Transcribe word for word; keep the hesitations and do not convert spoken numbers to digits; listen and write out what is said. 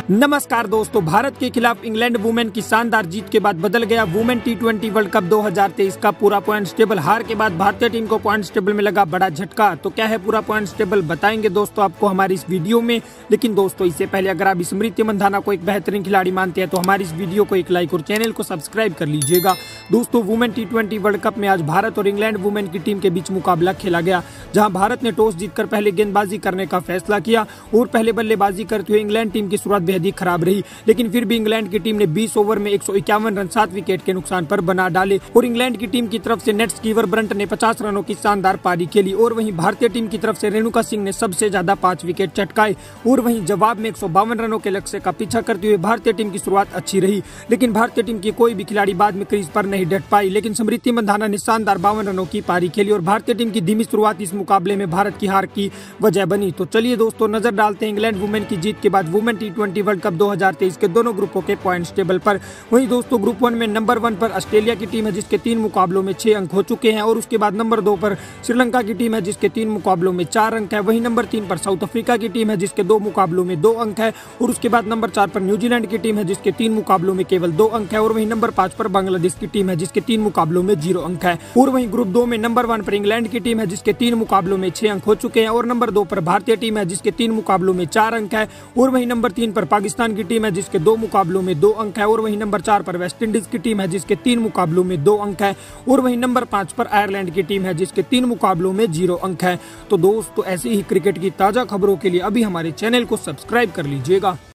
नमस्कार दोस्तों, भारत के खिलाफ इंग्लैंड वुमेन की शानदार जीत के बाद बदल गया women T twenty World Cup दो हज़ार तेईस का पूरा पॉइंट्स टेबल। हार के बाद भारतीय टीम को पॉइंट्स टेबल में लगा बड़ा झटका। तो क्या है पूरा पॉइंट्स टेबल बताएंगे दोस्तों आपको हमारी इस वीडियो में। लेकिन दोस्तों इससे पहले अगर आप स्मृति मंधाना को एक बेहतरीन खिलाड़ी मानते हैं तो हमारी इस वीडियो को एक लाइक और चैनल को सब्सक्राइब कर लीजिएगा। दोस्तों women T twenty World Cup में आज भारत और इंग्लैंड वुमेन की टीम के बीच मुकाबला खेला गया, जहां भारत ने टॉस जीतकर पहले गेंदबाजी करने का फैसला किया और पहले बल्लेबाजी करते हुए इंग्लैंड टीम की शुरुआत बेहद ही खराब रही। लेकिन फिर भी इंग्लैंड की टीम ने बीस ओवर में एक सौ इक्यावन रन सात विकेट के नुकसान पर बना डाले और इंग्लैंड की टीम की तरफ से नेट स्कीवर ब्रंट ने पचास रनों की शानदार पारी खेली और वहीं भारतीय टीम की तरफ से रेणुका सिंह ने सबसे ज्यादा पांच विकेट चटकाए और वहीं जवाब में एक सौ बावन रनों के लक्ष्य का पीछा करते हुए भारतीय टीम की शुरुआत अच्छी रही। लेकिन भारतीय टीम की कोई भी खिलाड़ी बाद में क्रीज पर नहीं डट पाई। लेकिन स्मृति मंधाना ने शानदार बावन रनों की पारी खेली और भारतीय टीम की धीमी शुरुआत इस मुकाबले में भारत की हार की वजह बनी। तो चलिए दोस्तों नजर डालते हैं इंग्लैंड वुमेन की जीत के बाद women T twenty World Cup दो हज़ार तेईस के दोनों ग्रुपों के पॉइंट्स टेबल पर। वहीं दोस्तों ग्रुप वन में नंबर वन पर ऑस्ट्रेलिया की टीम है जिसके तीन मुकाबलों में छह अंक हो चुके हैं और उसके बाद नंबर दो पर श्रीलंका की टीम है जिसके तीन मुकाबलों में चार अंक है। वहीं नंबर तीन पर साउथ अफ्रीका की टीम है जिसके दो मुकाबलों में दो अंक है और उसके बाद नंबर चार पर न्यूजीलैंड की टीम है जिसके तीन मुकाबलों में केवल दो अंक है और वहीं नंबर पांच पर बांग्लादेश की टीम है जिसके तीन मुकाबलों में जीरो अंक है। और वहीं ग्रुप दो में नंबर वन पर इंग्लैंड की टीम है जिसके तीन मुकाबलों में छह अंक हो चुके हैं और नंबर दो पर भारतीय टीम है जिसके तीन मुकाबलों में चार अंक है और वहीं नंबर तीन पर पाकिस्तान की टीम है जिसके दो मुकाबलों में दो अंक है और वहीं नंबर चार पर वेस्ट इंडीज की टीम है जिसके तीन मुकाबलों में दो अंक है और वहीं नंबर पांच पर आयरलैंड की टीम है जिसके तीन मुकाबलों में जीरो अंक है। तो दोस्तों ऐसी ही क्रिकेट की ताजा खबरों के लिए अभी हमारे चैनल को सब्सक्राइब कर लीजिएगा।